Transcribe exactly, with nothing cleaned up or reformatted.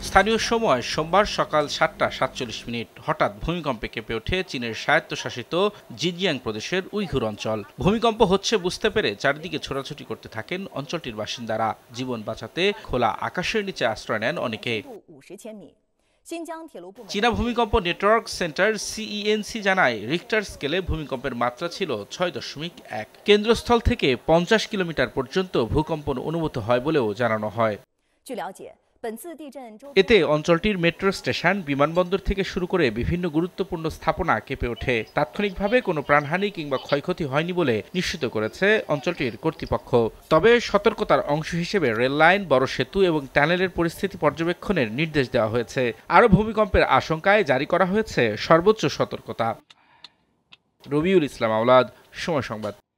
স্থানীয় সময় সোমবার সকাল সাতটা সাতচল্লিশ মিনিট হঠাৎ ভূমিকম্পে কেঁপে ওঠে চীনের স্বায়ত্তশাসিত জিনজিয়াং প্রদেশের উইঘুর অঞ্চল। ভূমিকম্প হচ্ছে বুঝতে পেরে চারদিকে ছোটাছুটি করতে থাকেন অঞ্চলটির বাসিন্দারা। জীবন বাঁচাতে খোলা আকাশের নিচে আশ্রয় নেন অনেকে। চীনা ভূমিকম্প নেটওয়ার্ক সেন্টার সিইএনসি জানায়, রিক্টার স্কেলে ভূমিকম্পের মাত্রা ছিল ছয় দশমিক এক। কেন্দ্রস্থল থেকে পঞ্চাশ কিলোমিটার পর্যন্ত ভূকম্পন অনুভূত হয় বলেও জানানো হয়। এতে অঞ্চলটির মেট্রো স্টেশন, বিমানবন্দর থেকে শুরু করে বিভিন্ন গুরুত্বপূর্ণ স্থাপনা কেঁপে ওঠে। তাৎক্ষণিকভাবে কোনো প্রাণহানি কিংবা ক্ষয়ক্ষতি হয়নি বলে নিশ্চিত করেছে অঞ্চলটির কর্তৃপক্ষ। তবে সতর্কতার অংশ হিসেবে রেললাইন, বড় সেতু এবং টানেলের পরিস্থিতি পর্যবেক্ষণের নির্দেশ দেওয়া হয়েছে। আরও ভূমিকম্পের আশঙ্কায় জারি করা হয়েছে সর্বোচ্চ সতর্কতা। রবিউল ইসলাম আওলাদ, সময় সংবাদ।